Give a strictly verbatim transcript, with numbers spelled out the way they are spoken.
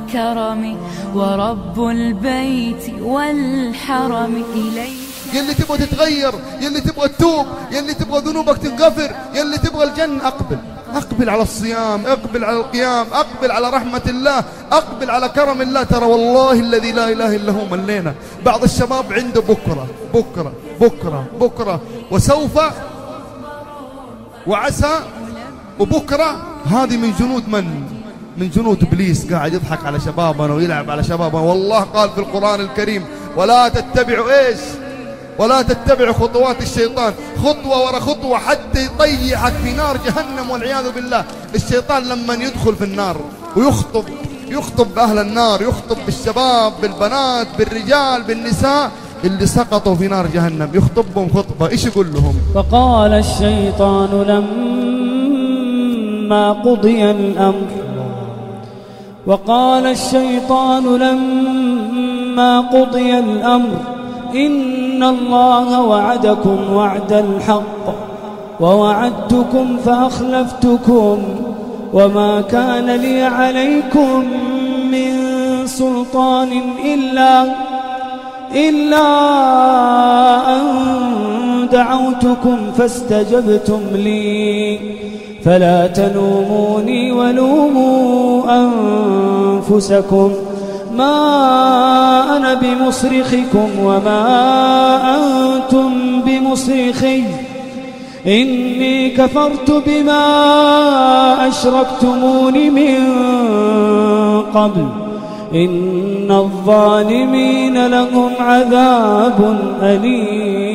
الكرم ورب البيت والحرم إليك. يلي تبغى تتغير، يلي تبغى تتوب، يلي تبغى ذنوبك تنغفر، يلي تبغى الجنة، أقبل أقبل على الصيام، أقبل على القيام، أقبل على رحمة الله، أقبل على كرم الله. ترى والله الذي لا إله إلا هو ملينا. بعض الشباب عنده بكرة بكرة بكرة بكرة وسوف وعسى وبكرة. هذه من جنود من؟ من جنود إبليس قاعد يضحك على شبابنا ويلعب على شبابنا. والله قال في القرآن الكريم ولا تتبعوا إيش؟ ولا تتبعوا خطوات الشيطان، خطوة ورا خطوة حتى يطيحك في نار جهنم والعياذ بالله. الشيطان لما يدخل في النار ويخطب يخطب أهل النار، يخطب بالشباب بالبنات بالرجال بالنساء اللي سقطوا في نار جهنم، يخطبهم خطبة إيش يقول لهم؟ فقال الشيطان لما قضي الأمر وقال الشيطان لما قضي الأمر إن الله وعدكم وعد الحق ووعدتكم فأخلفتكم وما كان لي عليكم من سلطان إلا إلا أن دعوتكم فاستجبتم لي فلا تلوموني ولوموا أنفسكم ما أنا بمصرخكم وما أنتم بمصرخي إني كفرت بما أشركتمون من قبل إن الظالمين لهم عذاب أليم.